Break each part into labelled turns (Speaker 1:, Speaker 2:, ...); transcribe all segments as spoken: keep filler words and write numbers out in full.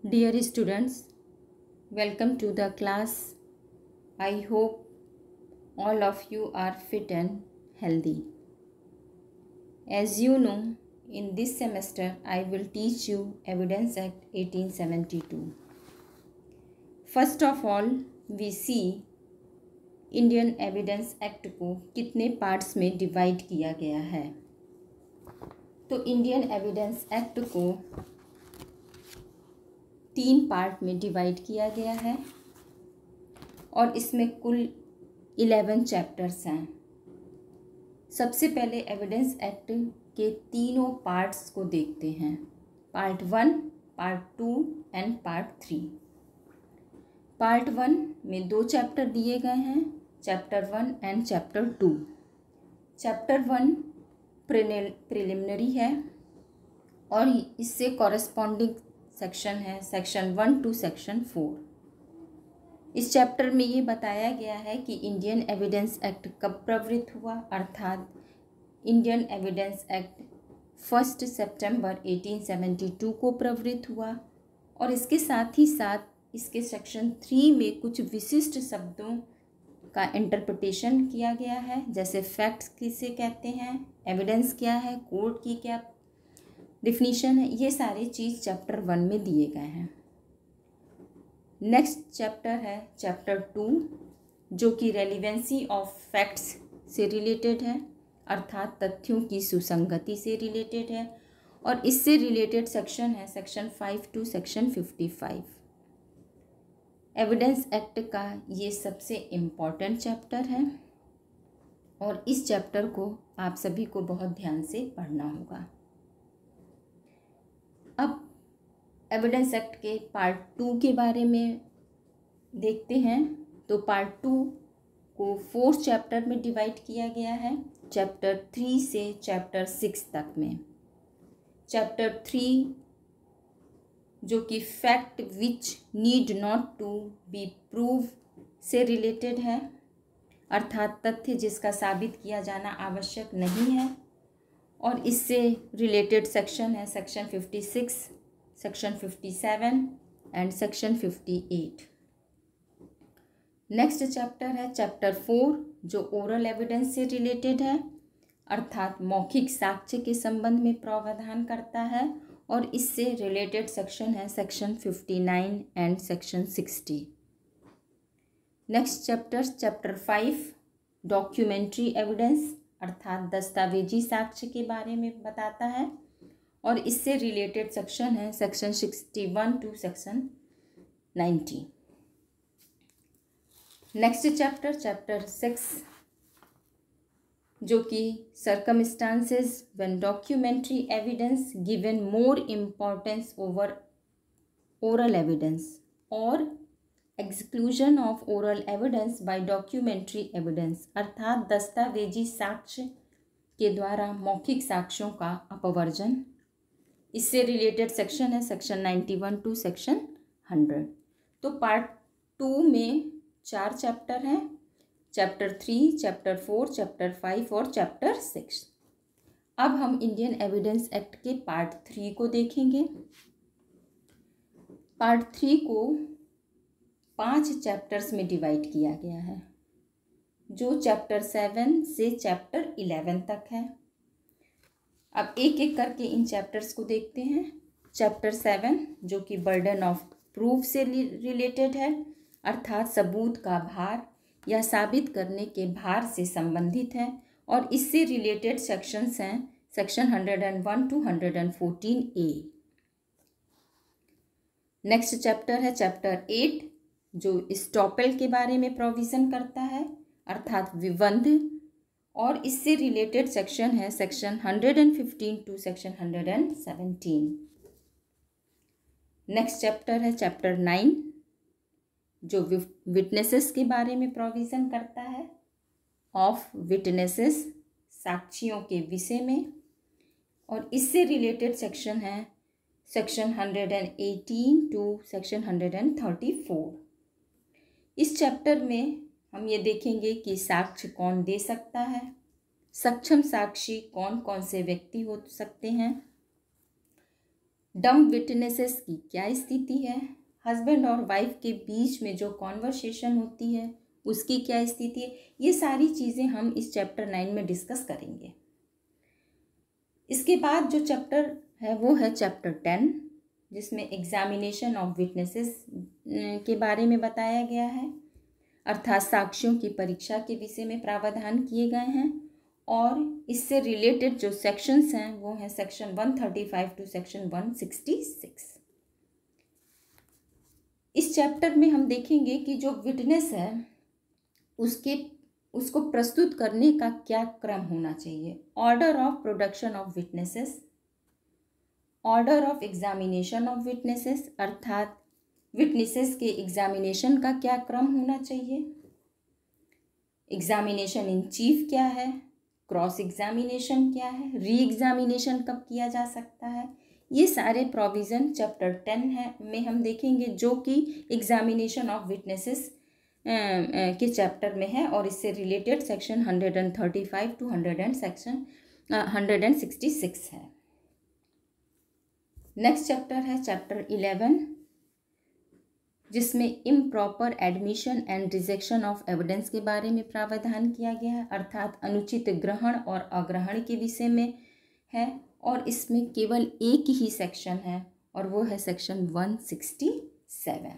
Speaker 1: Dear students, welcome to the class. I hope all of you are fit and healthy. As you know, in this semester I will teach you Evidence Act eighteen seventy-two. First of all, we see Indian evidence Act को कितने parts में divide किया गया है। तो Indian evidence Act को तीन part में डिवाइड किया गया है और इसमें कुल इलेवन चैप्टर्स हैं। सबसे पहले एविडेंस एक्ट के तीनों पार्ट्स को देखते हैं, part one, part two and part three. Part one में दो चैप्टर दिए गए हैं, chapter one and chapter two. Chapter one preliminary है और इससे कॉरेस्पॉन्डिंग सेक्शन है section one to section four. इस चैप्टर में ये बताया गया है कि इंडियन एविडेंस एक्ट कब प्रवृत्त हुआ, अर्थात इंडियन एविडेंस एक्ट फर्स्ट सितंबर एटीन सेवेंटी टू को प्रवृत्त हुआ। और इसके साथ ही साथ इसके सेक्शन थ्री में कुछ विशिष्ट शब्दों का इंटरप्रिटेशन किया गया है, जैसे फैक्ट्स किसे कहते हैं, एविडेंस क्या है, कोर्ट की क्या डिफिनीशन है, ये सारी चीज़ चैप्टर वन में दिए गए हैं। नेक्स्ट चैप्टर है चैप्टर टू, जो कि रेलिवेंसी ऑफ फैक्ट्स से रिलेटेड है, अर्थात तथ्यों की सुसंगति से रिलेटेड है। और इससे रिलेटेड सेक्शन है section five to section fifty five. Evidence Act का ये सबसे इम्पॉर्टेंट चैप्टर है और इस चैप्टर को आप सभी को बहुत ध्यान से पढ़ना होगा। अब एविडेंस एक्ट के पार्ट टू के बारे में देखते हैं। तो पार्ट टू को फोर्थ चैप्टर में डिवाइड किया गया है, चैप्टर थ्री से चैप्टर सिक्स तक में। चैप्टर थ्री जो कि fact which need not to be prove से रिलेटेड है, अर्थात तथ्य जिसका साबित किया जाना आवश्यक नहीं है। और इससे रिलेटेड सेक्शन है section fifty six, section fifty seven and section fifty eight. Next chapter है चैप्टर फोर, जो ओरल एविडेंस से रिलेटेड है, अर्थात मौखिक साक्ष्य के संबंध में प्रावधान करता है। और इससे रिलेटेड सेक्शन है section fifty nine and section sixty. Next chapter chapter five, documentary evidence, अर्थात दस्तावेजी साक्ष्य के बारे में बताता है और इससे रिलेटेड सेक्शन है section sixty one to section ninety. Next chapter chapter six, जो कि circumstances when documentary evidence given more importance over oral evidence और exclusion of oral evidence by documentary evidence, अर्थात दस्तावेजी साक्ष्य के द्वारा मौखिक साक्ष्यों का अपवर्जन। इससे रिलेटेड सेक्शन है section ninety one to section hundred. तो पार्ट टू में चार चैप्टर हैं, chapter three, chapter four, chapter five और चैप्टर सिक्स। अब हम इंडियन एविडेंस एक्ट के पार्ट थ्री को देखेंगे। पार्ट थ्री को पांच चैप्टर्स में डिवाइड किया गया है, जो चैप्टर सेवन से चैप्टर इलेवन तक है। अब एक एक करके इन चैप्टर्स को देखते हैं। चैप्टर सेवन, जो कि बर्डन ऑफ प्रूफ से रिलेटेड है, अर्थात सबूत का भार या साबित करने के भार से संबंधित है और इससे रिलेटेड सेक्शंस हैं section hundred and one to hundred and fourteen A. Next chapter है चैप्टर एट, जो स्टॉपेल के बारे में प्रोविज़न करता है, अर्थात विबंध, और इससे रिलेटेड सेक्शन है section hundred and fifteen to section hundred and seventeen. Next chapter है चैप्टर नाइन, जो विटनेसेस के बारे में प्रोविज़न करता है, ऑफ विटनेसेस, साक्षियों के विषय में, और इससे रिलेटेड सेक्शन है section hundred and eighteen to section hundred and thirty four. इस चैप्टर में हम ये देखेंगे कि साक्ष्य कौन दे सकता है, सक्षम साक्षी कौन कौन से व्यक्ति हो सकते हैं, डम्ब विटनेसेस की क्या स्थिति है, हस्बैंड और वाइफ के बीच में जो कॉन्वर्सेशन होती है उसकी क्या स्थिति है, ये सारी चीज़ें हम इस चैप्टर नाइन में डिस्कस करेंगे। इसके बाद जो चैप्टर है वो है चैप्टर टेन, जिसमें एग्जामिनेशन ऑफ विटनेसेस के बारे में बताया गया है, अर्थात साक्ष्यों की परीक्षा के विषय में प्रावधान किए गए हैं। और इससे रिलेटेड जो सेक्शंस हैं वो हैं section one thirty five to section one sixty six. इस चैप्टर में हम देखेंगे कि जो विटनेस है उसके उसको प्रस्तुत करने का क्या क्रम होना चाहिए, order of production of witnesses, order of examination of witnesses, अर्थात विटनेसेस के एग्जामिनेशन का क्या क्रम होना चाहिए, एग्जामिनेशन इन चीफ क्या है, क्रॉस एग्जामिनेशन क्या है, री एग्जामिनेशन कब किया जा सकता है, ये सारे प्रोविज़न चैप्टर टेन है में हम देखेंगे, जो कि एग्जामिनेशन ऑफ विटनेसेस के चैप्टर में है और इससे related section hundred and thirty five to hundred and section hundred and sixty six है। नेक्स्ट चैप्टर है चैप्टर इलेवन, जिसमें improper admission and rejection of evidence के बारे में प्रावधान किया गया है, अर्थात अनुचित ग्रहण और अग्रहण के विषय में है। और इसमें केवल एक ही सेक्शन है और वो है section one sixty seven.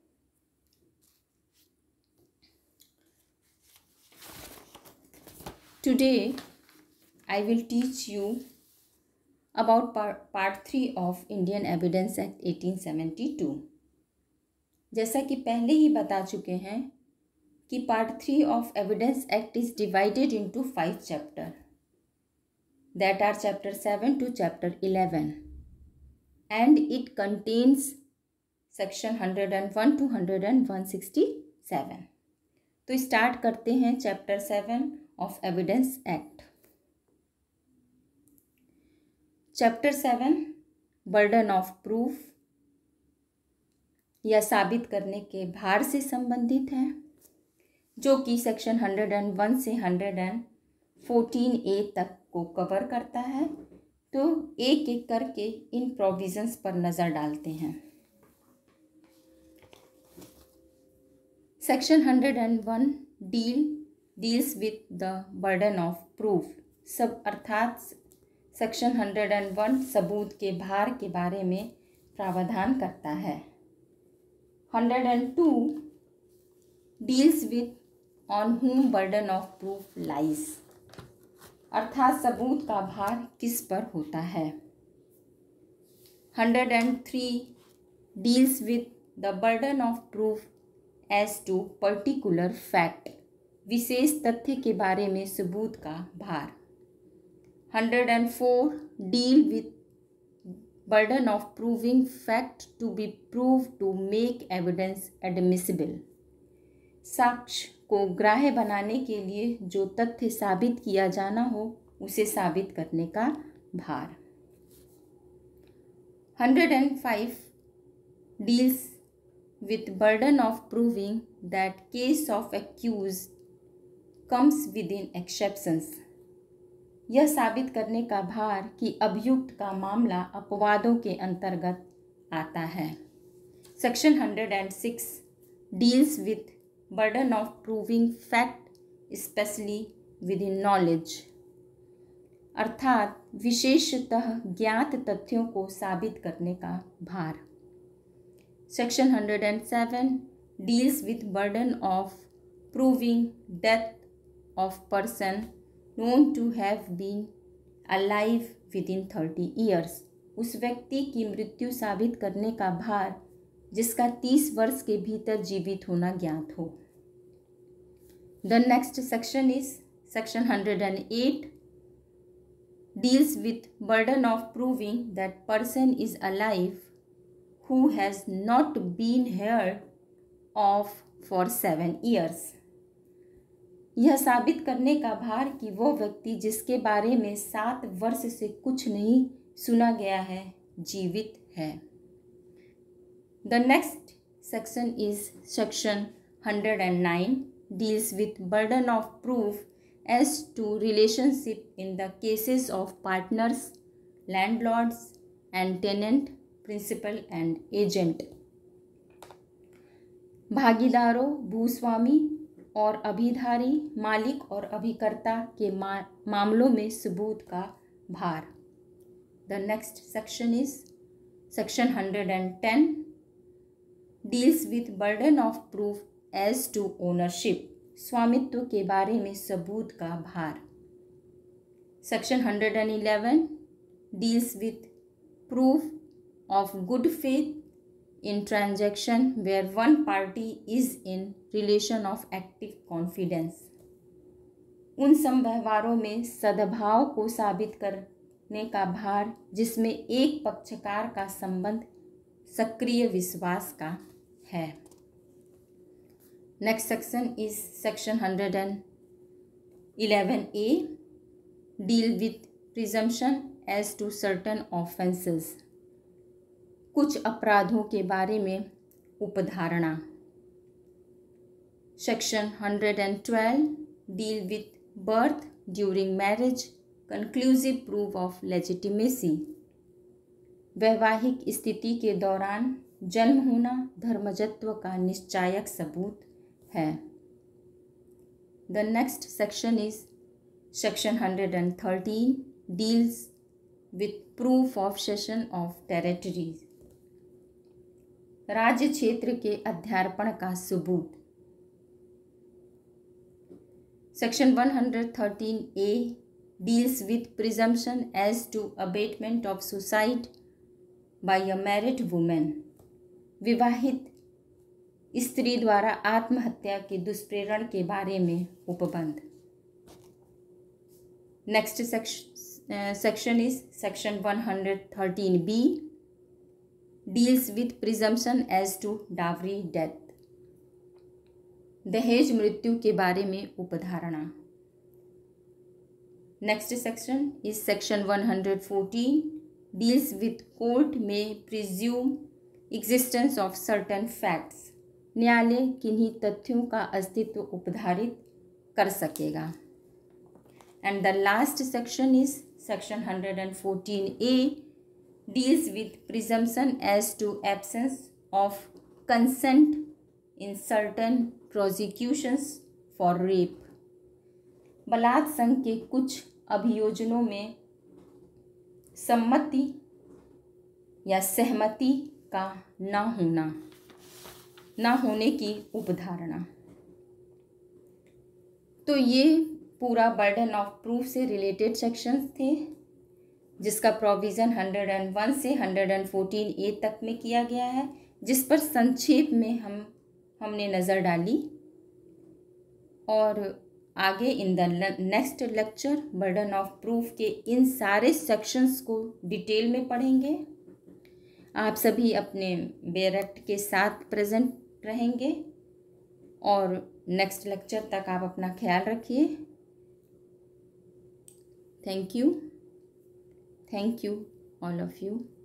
Speaker 1: Today I will teach you about part three of Indian evidence act eighteen seventy two. जैसा कि पहले ही बता चुके हैं कि part three of evidence act is divided into five chapter, that are chapter seven to chapter eleven, and it contains section hundred and one to hundred and one sixty seven. तो start करते हैं chapter seven of evidence act. Chapter seven burden of proof या साबित करने के भार से संबंधित है, जो कि सेक्शन हंड्रेड एंड वन से हंड्रेड एंड फोर्टीन ए तक को कवर करता है। तो एक एक करके इन प्रोविजंस पर नज़र डालते हैं। Section hundred and one deal deals with the burden of proof, सब अर्थात सेक्शन हंड्रेड एंड वन सबूत के भार के बारे में प्रावधान करता है। Hundred and two deals with on whom burden of proof lies, अर्थात सबूत का भार किस पर होता है। Hundred and three deals with the burden of proof as to particular fact, विशेष तथ्य के बारे में सबूत का भार। Hundred and four deal with burden of proving fact to be proved to make evidence admissible, साक्ष्य को ग्राह्य बनाने के लिए जो तथ्य साबित किया जाना हो उसे साबित करने का भार। Hundred and five deals with burden of proving that case of accused comes within exceptions, यह साबित करने का भार कि अभियुक्त का मामला अपवादों के अंतर्गत आता है। Section hundred and six deals with burden of proving fact specially within knowledge, अर्थात विशेषतः ज्ञात तथ्यों को साबित करने का भार। Section hundred and seven deals with burden of proving death of person known to have been alive within thirty years, उस व्यक्ति की मृत्यु साबित करने का भार जिसका तीस वर्ष के भीतर जीवित होना ज्ञात हो। The next section is section hundred and eight deals with burden of proving that person is alive who has not been heard of for seven years, यह साबित करने का भार कि वो व्यक्ति जिसके बारे में सात वर्ष से कुछ नहीं सुना गया है जीवित है। The next section is section hundred and nine deals with burden of proof as to relationship in the cases of partners, landlords and tenant principal and agent. भागीदारों, भूस्वामी और अभिधारी, मालिक और अभिकर्ता के मा, मामलों में सबूत का भार। The next section is section hundred and ten deals with burden of proof as to ownership, स्वामित्व के बारे में सबूत का भार। Section hundred and eleven deals with proof of good faith in transaction where one party is in relation of active confidence। उन समव्यवहारों में सद्भाव को साबित करने का भार जिसमें एक पक्षकार का संबंध सक्रिय विश्वास का है। Next section is section hundred and eleven A deal with presumption as to certain offences, कुछ अपराधों के बारे में उपधारणा। Section hundred and twelve deal with birth during marriage, conclusive proof of legitimacy, वैवाहिक स्थिति के दौरान जन्म होना धर्मजत्व का निश्चायक सबूत है। The next section is section hundred and thirteen deals with proof of cession of territories, राज्य क्षेत्र के अध्यार्पण का सबूत। Section one hundred thirteen A deals with presumption as to abetment of suicide by a married women, विवाहित स्त्री द्वारा आत्महत्या के दुष्प्रेरण के बारे में उपबंध। Next section is section one hundred thirteen B deals with presumption as to dowry death, दहेज मृत्यु के बारे में उपधारणा। Next section is section one hundred fourteen deals with court में presume existence of certain facts, न्यायालय किन्हीं तथ्यों का अस्तित्व उपधारित कर सकेगा। And the last section is section hundred and fourteen A deals with presumption as to absence of consent in certain prosecutions for rape, बलात्संग के कुछ अभियोजनों में सम्मति या सहमति का न होना न होने की उपधारणा। तो ये पूरा बर्डन ऑफ प्रूफ से रिलेटेड सेक्शंस थे जिसका प्रोविज़न हंड्रेड एंड वन से हंड्रेड एंड फोर्टीन ए तक में किया गया है, जिस पर संक्षेप में हम हमने नज़र डाली। और आगे in the next lecture burden of proof के इन सारे सेक्शंस को डिटेल में पढ़ेंगे। आप सभी अपने बेरेक्ट के साथ प्रेजेंट रहेंगे और नेक्स्ट लेक्चर तक आप अपना ख्याल रखिए। Thank you. Thank you, all of you.